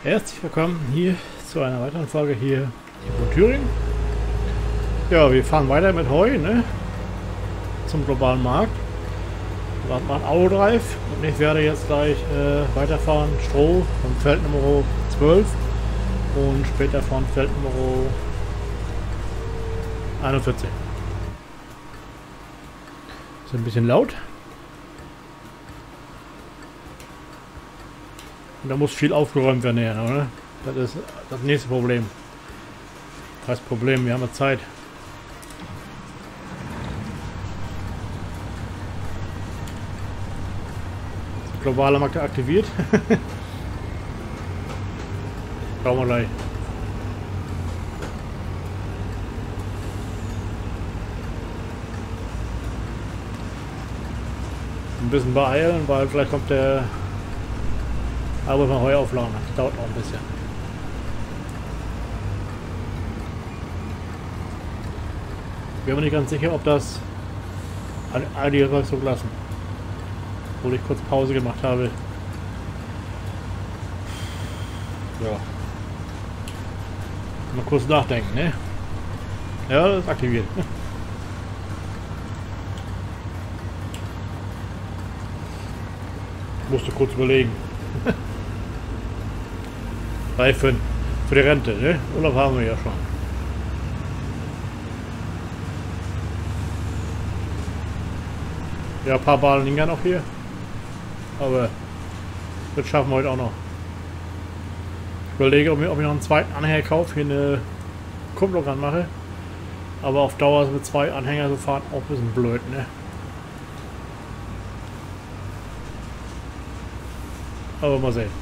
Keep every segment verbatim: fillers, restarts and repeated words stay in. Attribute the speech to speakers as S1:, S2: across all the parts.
S1: Herzlich willkommen hier zu einer weiteren Folge hier in Thüringen. Ja, wir fahren weiter mit Heu, ne? Zum globalen Markt. Wir machen Autodrive und ich werde jetzt gleich äh, weiterfahren, Stroh vom Feld Nummer zwölf und später von Feld Nummer einundvierzig. Ist ein bisschen laut. Und da muss viel aufgeräumt werden, ja, oder? Das ist das nächste Problem. Das Problem, wir haben ja Zeit. Ist der globale Markt aktiviert? Schauen wir gleich. Ein bisschen beeilen, weil vielleicht kommt der... Aber mal Heu aufladen, das dauert noch ein bisschen. Ich bin mir nicht ganz sicher, ob das einige soll so lassen. Obwohl ich kurz Pause gemacht habe. Ja. Mal kurz nachdenken, ne? Ja, das ist aktiviert. Musste kurz überlegen. Weil für, für die Rente, ne? Urlaub haben wir ja schon. Ja, ein paar Bahnen liegen ja noch hier. Aber das schaffen wir heute auch noch. Ich überlege, ob ich, ob ich noch einen zweiten Anhänger kaufe, hier eine Kupplung ranmache. Aber auf Dauer mit zwei Anhängern so fahren auch ein bisschen blöd, ne? Aber mal sehen.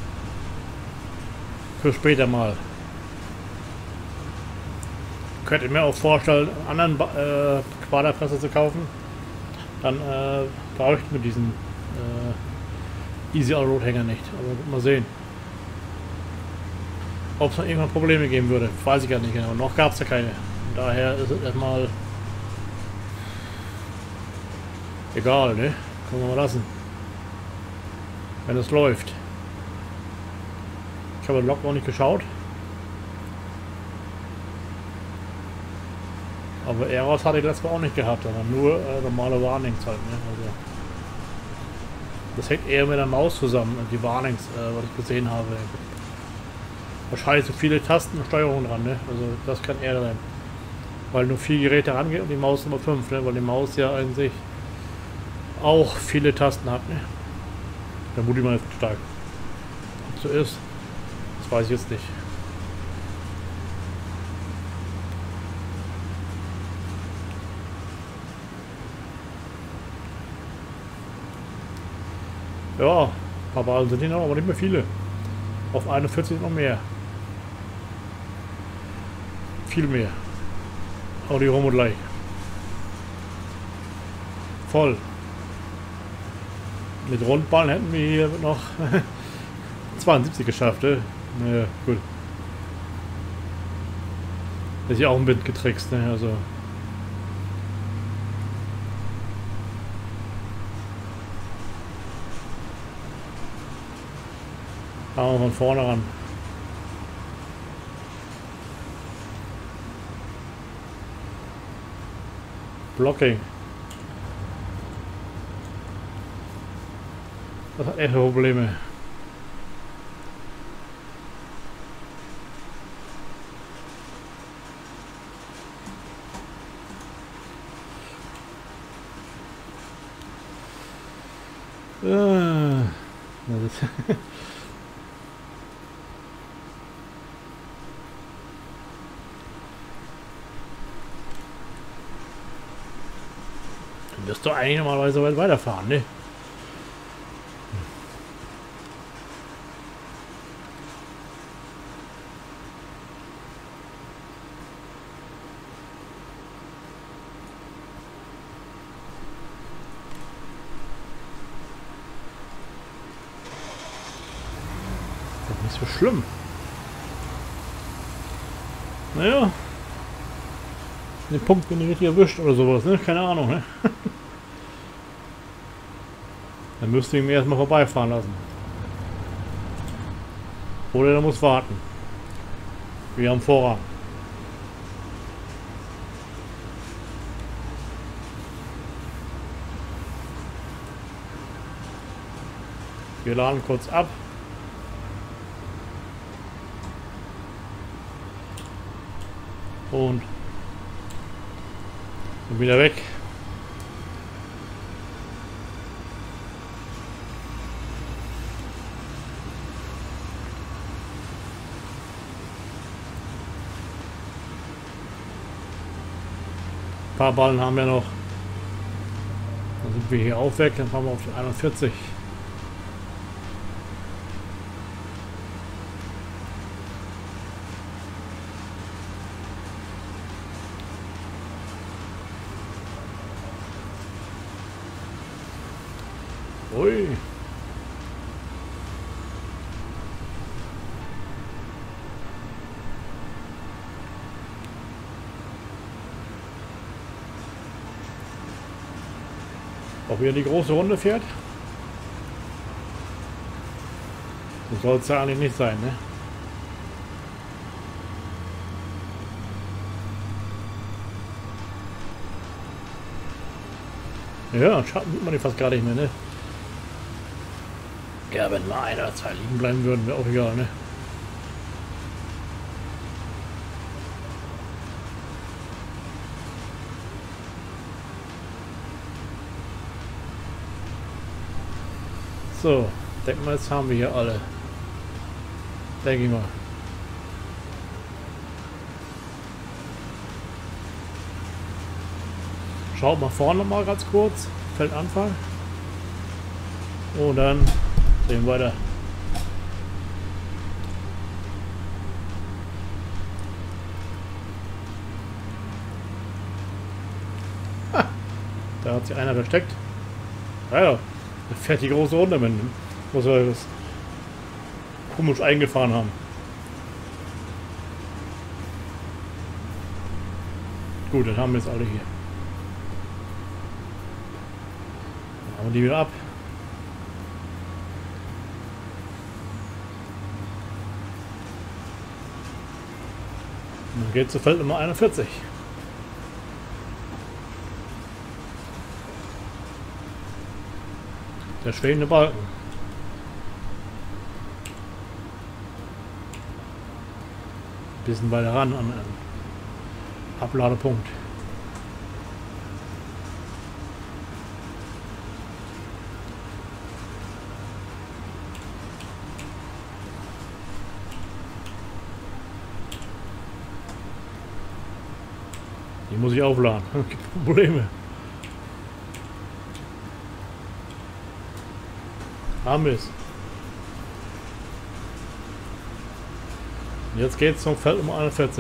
S1: Für später mal. Könnt ihr mir auch vorstellen, einen anderen äh, Quaderpresse zu kaufen. Dann äh, brauche ich mit diesen äh, Easy Allroad Hänger nicht. Aber mal sehen. Ob es noch irgendwann Probleme geben würde, weiß ich gar nicht genau. Noch gab es ja keine. Von daher ist es erstmal egal, ne? Können wir mal lassen. Wenn es läuft. Ich habe den Log noch nicht geschaut. Aber Eros hatte ich letztes Mal auch nicht gehabt, sondern nur äh, normale Warnings halt. Ne? Also das hängt eher mit der Maus zusammen, die Warnings, äh, was ich gesehen habe. Wahrscheinlich so viele Tasten und Steuerungen dran, ne? Also das kann eher sein. Weil nur vier Geräte rangehen und die Maus Nummer fünf, ne? Weil die Maus ja an sich auch viele Tasten hat, ne? Da muss ich mal stark. Ob so ist, das weiß ich jetzt nicht. Ja, ein paar Bahnen sind hier noch, aber nicht mehr viele. Auf einundvierzig noch mehr. Viel mehr. Aber die Homo gleich. Voll. Mit Rundballen hätten wir hier noch zweiundsiebzig geschafft, ne? Naja, gut. Das ist ja auch ein Wind getrickst, ne? Also. Fangen wir von vorne ran. Blocking. Das hat echt Probleme. Ah, das du wirst doch eigentlich normalerweise weit weiterfahren, ne? Nicht so schlimm. Naja. Den Punkt bin ich richtig erwischt oder sowas, ne? Keine Ahnung, ne? Dann müsste ich ihn erstmal vorbeifahren lassen. Oder er muss warten. Wir haben Vorrang. Wir laden kurz ab. Und wieder weg. Ein paar Ballen haben wir noch. Dann sind wir hier auch weg. Dann fahren wir auf die einundvierzig. Ui. Ob ihr die große Runde fährt? So soll es ja eigentlich nicht sein, ne? Ja, Schatten sieht man die fast gar nicht mehr, ne? Ja, wenn mal einer oder zwei liegen bleiben würden, wäre auch egal, ne? So, denk mal, jetzt haben wir hier alle. Denke ich mal. Schaut mal vorne mal ganz kurz. Feldanfang. Und dann sehen wir weiter. Ha, da hat sich einer versteckt. Ja, ja. Da fährt die große Runde mit. Muss er das komisch eingefahren haben. Gut, dann haben wir jetzt alle hier. Dann haben wir die wieder ab. Und dann geht zu Feld Nummer einundvierzig. Der schwebende Balken. Bisschen weiter ran an einen Abladepunkt. Die muss ich aufladen. Gibt Probleme. Haben wir es. Jetzt geht es zum Feld um einundvierzig.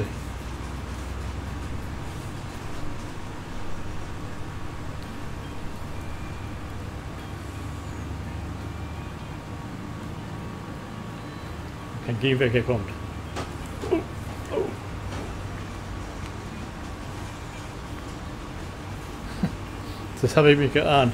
S1: Kein Gegenverkehr kommt. Oh, oh. Das habe ich mich geahnt.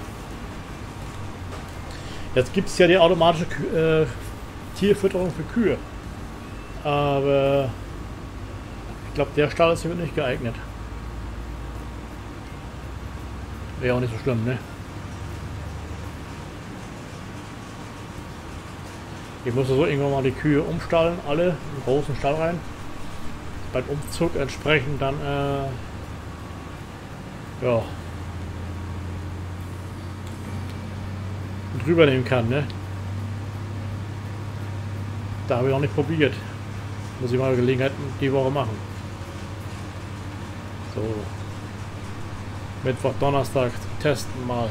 S1: Jetzt gibt es ja die automatische Kü äh, Tierfütterung für Kühe. Aber ich glaube, der Stall ist hier nicht geeignet. Wäre auch nicht so schlimm, ne? Ich muss so irgendwann mal die Kühe umstallen, alle in einen großen Stall rein. Beim Umzug entsprechend dann äh, ja drüber nehmen kann, ne? Da habe ich noch nicht probiert. Muss ich mal Gelegenheit die Woche machen. So. Mittwoch, Donnerstag testen mal.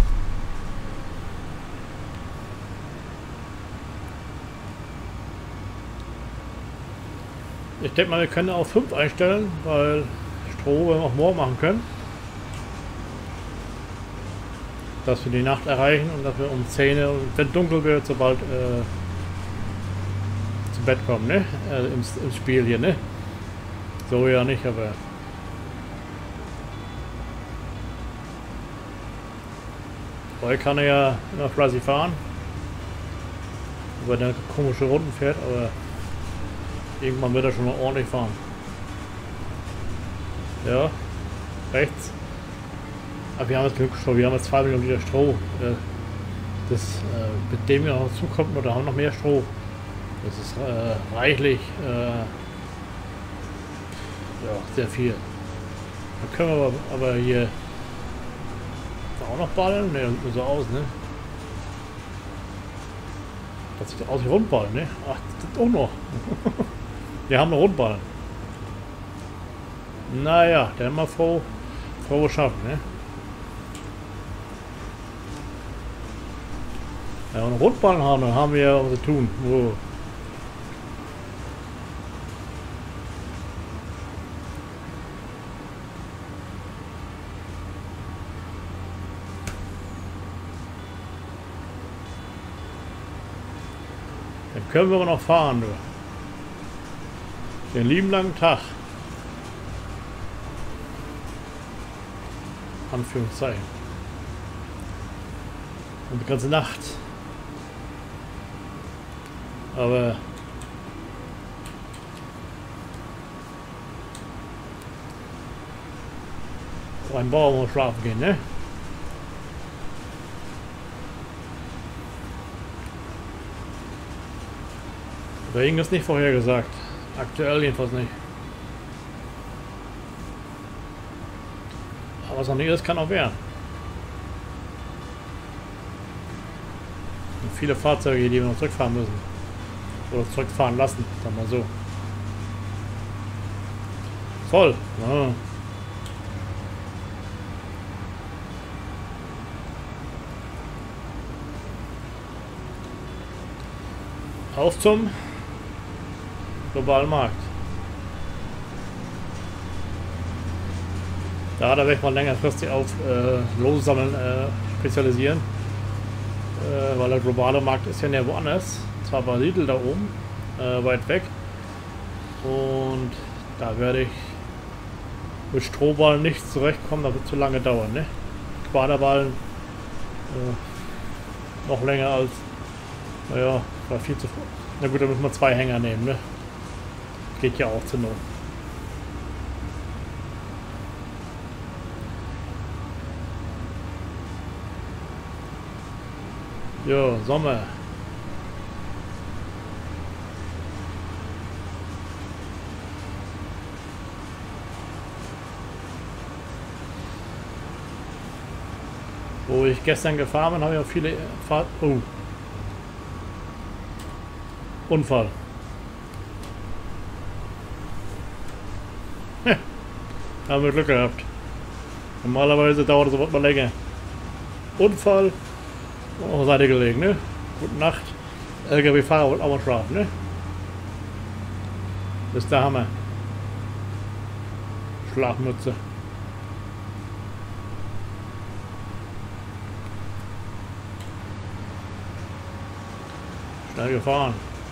S1: Ich denke mal, wir können auf fünf einstellen, weil Stroh wir auch morgen machen können. Dass wir die Nacht erreichen und dass wir um zehn Uhr, wenn dunkel wird, sobald äh, zum Bett kommen, ne? Also im, im Spiel hier, ne? So ja nicht, aber vorher kann er ja immer fleißig fahren, weil er komische Runden fährt, aber Irgendwann wird er schon mal ordentlich fahren. Ja, rechts. Aber wir haben jetzt genug Stroh, wir haben jetzt zwei Millionen Liter Stroh. Das, äh, mit dem wir noch zukommt, oder haben noch mehr Stroh. Das ist äh, reichlich, äh, ja, sehr viel. Dann können wir aber, aber hier auch noch ballen. Ne, das sieht nur so aus, ne? Das sieht aus wie Rundballen, ne? Ach, das ist auch noch. Wir haben noch Rundballen. Naja, dann mal froh, froh schaffen, ne? Ja, und Rundballen haben, dann haben wir ja was zu tun. Wo? Dann können wir aber noch fahren, nur. Den lieben langen Tag. Anführungszeichen. Und die ganze Nacht. Aber ein Bauer muss schlafen gehen, ne? Regen ist nicht vorhergesagt. Aktuell jedenfalls nicht. Aber was noch nicht ist, kann auch werden. Und viele Fahrzeuge, die wir noch zurückfahren müssen. Oder zurückfahren lassen, sagen wir so. Voll. Ja. Auf zum globalen Markt. Da werde ich mal längerfristig auf äh, Lossammeln äh, spezialisieren. Äh, weil der globale Markt ist ja näher woanders. Zwar bei Lidl da oben, äh, weit weg. Und da werde ich mit Strohballen nicht zurechtkommen, das wird zu lange dauern. Ne? Quaderballen äh, noch länger als, naja, war viel zu. Na gut, da müssen wir zwei Hänger nehmen, ne? Geht ja auch zur Not. Ja, Sommer. Wo ich gestern gefahren bin, habe ich auch viele Fahrt. Oh. Unfall. Ja, haben wir Glück gehabt. Normalerweise dauert es aber mal länger. Unfall. Auf der Seite gelegen, ne? Gute Nacht. L K W-Fahrer wollte auch mal schlafen, ne? Das ist der Hammer. Schlafmütze. Schnell gefahren.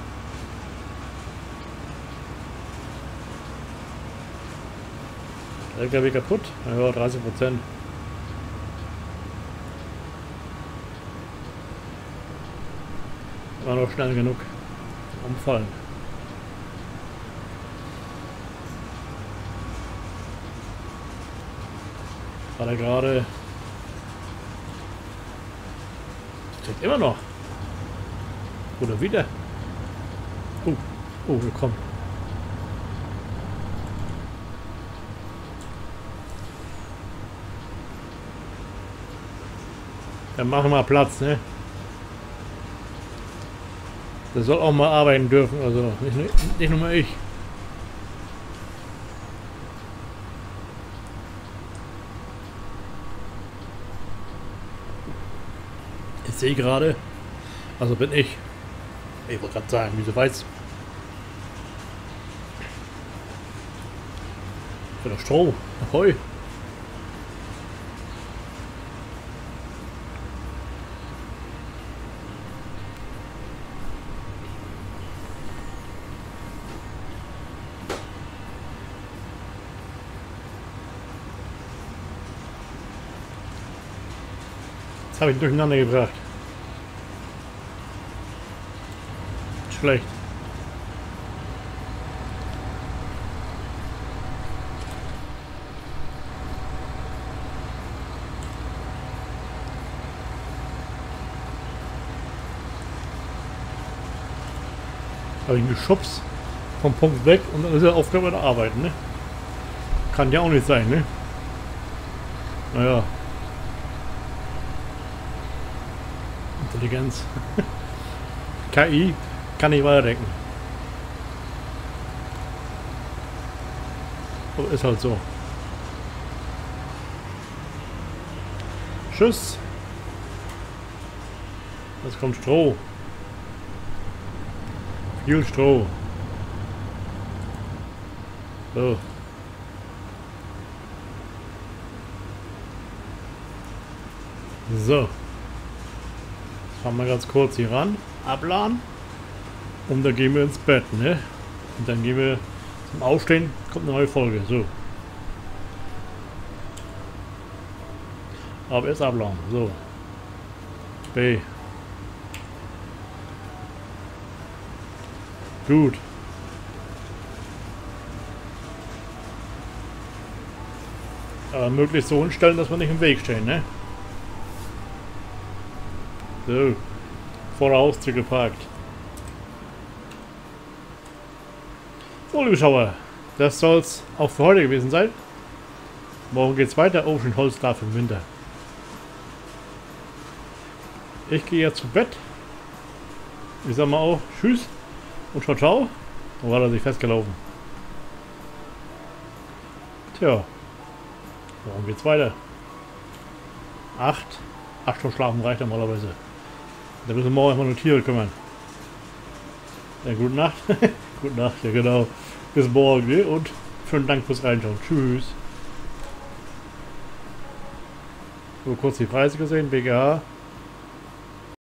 S1: L K W kaputt? Ja, dreißig Prozent. War noch schnell genug. Umfallen. War er gerade. Steht immer noch. Oder wieder. Oh, oh, wir kommen. Dann machen wir Platz, ne? Der soll auch mal arbeiten dürfen, also nicht nur, nicht nur mal ich. Ich sehe gerade, also bin ich. Ich wollte gerade sagen, wieso weiß. Für das Stroh, Heu. Das habe ich durcheinander gebracht. Schlecht. Habe ihn geschubst vom Punkt weg und dann ist er aufgehört mit der Arbeit, ne? Kann ja auch nicht sein, ne? Naja. Intelligenz. K I kann nicht weiterdenken. Aber ist halt so. Tschüss. Jetzt kommt Stroh. Viel Stroh. So. So. Jetzt fahren wir ganz kurz hier ran. Abladen. Und dann gehen wir ins Bett, ne? Und dann gehen wir zum Aufstehen. Kommt eine neue Folge. So. Aber erst abladen. So. B. Gut. Aber möglichst so hinstellen, dass wir nicht im Weg stehen, ne? So. Vor der Haustür geparkt. So, liebe Schauer. Das soll es auch für heute gewesen sein. Morgen geht's weiter. Ocean Holz darf im Winter. Ich gehe jetzt zu Bett. Ich sag mal auch Tschüss und Ciao, ciao. Da war er sich festgelaufen. Tja. Morgen geht's weiter. Acht. Acht Stunden schlafen reicht normalerweise. Da müssen wir morgen erstmal um Tiere kümmern. Ja, gute Nacht. Gute Nacht, ja genau. Bis morgen, ne? Und vielen Dank fürs Reinschauen. Tschüss. So, kurz die Preise gesehen. B G H